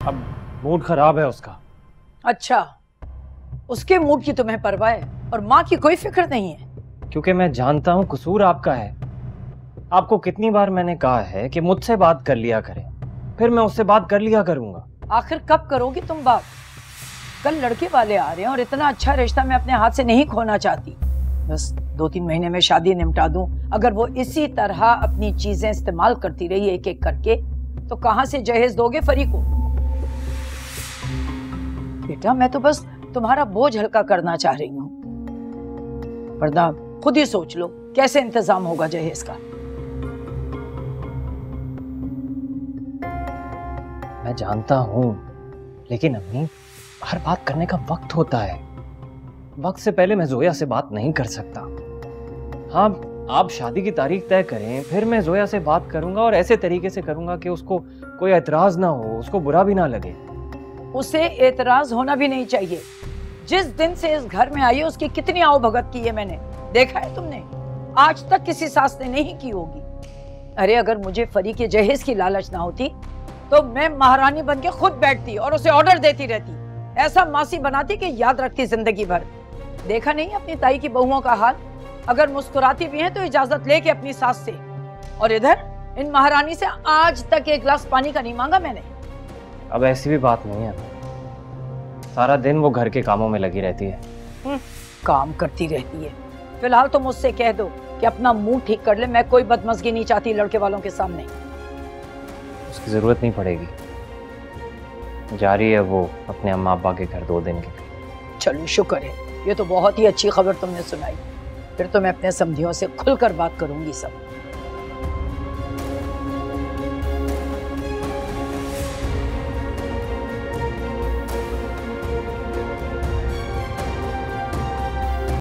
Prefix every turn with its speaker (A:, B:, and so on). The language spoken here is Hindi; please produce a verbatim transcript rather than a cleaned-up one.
A: अब मूड खराब है उसका।
B: अच्छा, उसके मूड की तुम्हें परवाह है और माँ की कोई फिक्र नहीं है?
A: क्योंकि मैं जानता हूँ कसूर आपका है। आपको कितनी बार मैंने कहा है कि मुझसे बात कर लिया करें, फिर मैं उससे बात कर लिया करूंगा।
B: आखिर कब करोगी तुम बात? कल लड़के वाले आ रहे हैं और इतना अच्छा रिश्ता मैं अपने हाथ से नहीं खोना चाहती। बस दो तीन महीने में शादी निपटा दूं। अगर वो इसी तरह अपनी चीजें इस्तेमाल करती रही एक एक करके, तो कहां से जहेज दोगे फरी को? बेटा, मैं तो बस तुम्हारा बोझ हल्का करना चाह रही हूँ, वरना खुद ही सोच लो कैसे इंतजाम होगा जहेज का।
A: मैं जानता हूँ, लेकिन अम्मी, हर बात करने का वक्त होता है। वक्त से पहले मैं जोया से बात नहीं कर सकता। हाँ, आप शादी की तारीख तय करें, फिर मैं जोया से बात करूंगा और ऐसे तरीके से करूंगा कि उसको कोई एतराज ना हो, उसको बुरा भी ना लगे।
B: उसे एतराज होना भी नहीं चाहिए। जिस दिन से इस घर में आई है उसकी कितनी आओ भगत की है मैंने देखा है तुमने? आज तक किसी सास ने नहीं की होगी। अरे अगर मुझे फरी के जहेज की लालच ना होती तो मैं महारानी बन के खुद बैठती और उसे ऑर्डर देती रहती, ऐसा मासी बनाती कि याद रखती जिंदगी भर। देखा नहीं अपनी ताई की बहुओं का हाल? अगर मुस्कुराती भी हैं तो इजाजत लेके अपनी सास से, और इधर इन महारानी से आज तक एक गिलास पानी का नहीं मांगा मैंने।
A: अब ऐसी भी बात नहीं है, सारा दिन वो घर के कामों में लगी रहती है।
B: काम करती रहती है। फिलहाल तो मुझसे कह दो कि अपना मुंह ठीक कर ले, मैं कोई बदमज़गी नहीं चाहती लड़के वालों के सामने।
A: उसकी जरूरत नहीं पड़ेगी, जा रही है वो अपने अम्मा अब्बा के घर दो दिन के लिए।
B: चलो शुक्र है, ये तो बहुत ही अच्छी खबर तुमने सुनाई। फिर तो मैं अपने समधियों से खुलकर बात करूंगी सब।